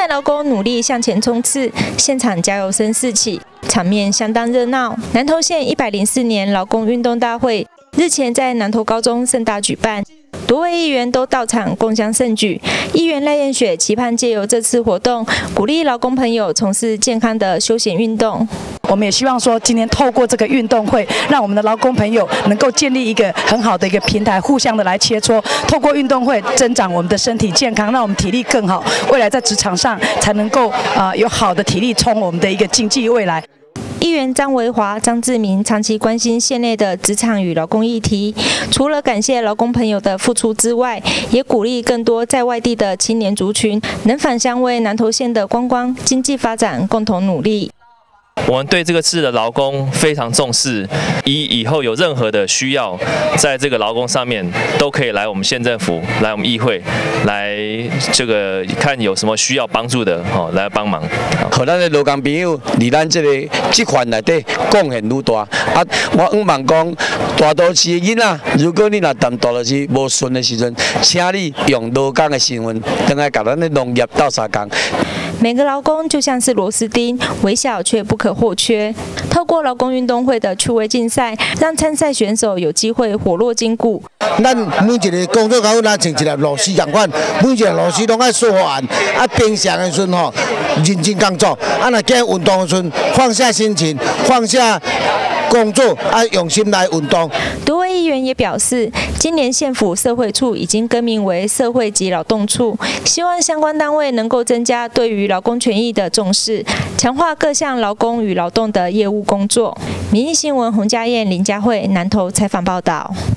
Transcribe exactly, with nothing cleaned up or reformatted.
代劳工努力向前冲刺，现场加油声四起，场面相当热闹。南投县一百零四年劳工运动大会日前在南投高中盛大举办。 多位议员都到场共襄盛举。议员赖燕雪期盼借由这次活动，鼓励劳工朋友从事健康的休闲运动。 我们也希望说，今天透过这个运动会，让我们的劳工朋友能够建立一个很好的一个平台，互相的来切磋。透过运动会增长我们的身体健康，让我们体力更好，未来在职场上才能够啊、呃、有好的体力冲我们的一个经济未来。 议员张维华、张志明长期关心县内的职场与劳工议题，除了感谢劳工朋友的付出之外，也鼓励更多在外地的青年族群能返乡为南投县的观光经济发展共同努力。 我们对这个次的劳工非常重视，以以后有任何的需要，在这个劳工上面都可以来我们县政府、来我们议会，来这个看有什么需要帮助的，哦，来帮忙。 和咱的劳工朋友，离咱这个职权内底贡献愈大。啊，我希望讲，大都市的囡仔，如果你若谈大都市无顺的时阵，请你用劳工的身份，等来甲咱的农业斗相共。 每个劳工就像是螺丝钉，微小却不可或缺。透过劳工运动会的趣味竞赛，让参赛选手有机会活络筋骨。 咱每一个工作岗位，咱像一粒螺丝同款，每一个螺丝拢爱说完，啊平常的时阵吼，认真工作；啊，若今运动的时阵，放下心情，放下。 工作啊，用心来运动。 多位议员也表示，今年县府社会处已经更名为社会及劳动处，希望相关单位能够增加对于劳工权益的重视，强化各项劳工与劳动的业务工作。民意新闻洪家燕、林佳慧南投采访报道。